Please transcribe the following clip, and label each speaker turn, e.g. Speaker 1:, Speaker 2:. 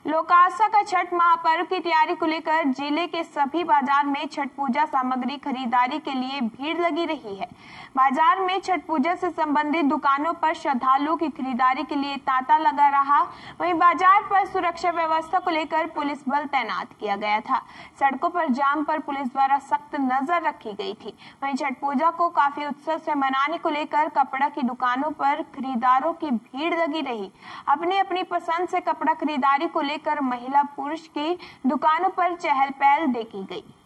Speaker 1: लोकास्था का छठ महापर्व की तैयारी को लेकर जिले के सभी बाजार में छठ पूजा सामग्री खरीदारी के लिए भीड़ लगी रही है। बाजार में छठ पूजा से संबंधित दुकानों पर श्रद्धालुओं की खरीदारी के लिए तांता लगा रहा। वहीं बाजार पर सुरक्षा व्यवस्था को लेकर पुलिस बल तैनात किया गया था। सड़कों पर जाम पर पुलिस द्वारा सख्त नजर रखी गई थी। वहीं छठ पूजा को काफी उत्साह से मनाने को लेकर कपड़ा की दुकानों पर खरीदारों की भीड़ लगी रही। अपनी अपनी पसंद से कपड़ा खरीदारी को लेकर महिला पुरुष की दुकानों पर चहल पहल देखी गई।